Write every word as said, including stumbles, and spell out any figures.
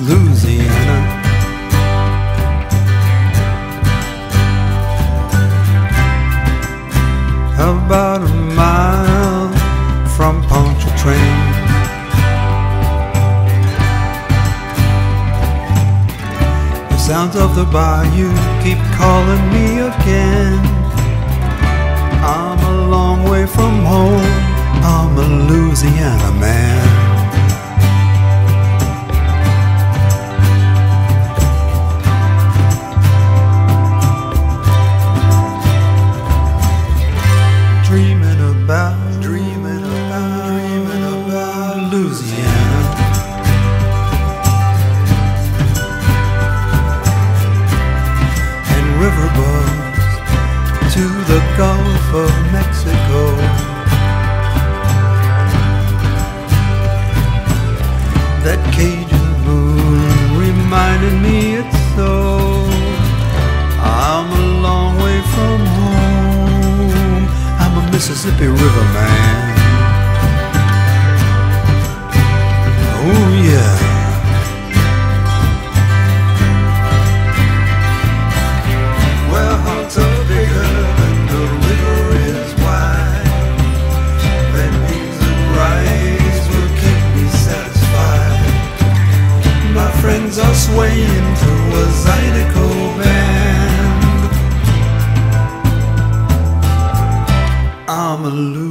Louisiana. About a mile from Ponchatrain, the sounds of the bayou keep calling me again. I'm a long way from home, I'm a Louisiana man. Dreaming about, dreaming about, dreaming about Louisiana. And riverboats to the Gulf of Mexico. That Cajun moon reminded me it's so. I'm a long way from home, I'm a Mississippi River man. Oh yeah. Well, hearts are bigger and the river is wide. That means the rise will keep me satisfied. My friends are swaying to a zydeco band. I'm a loser.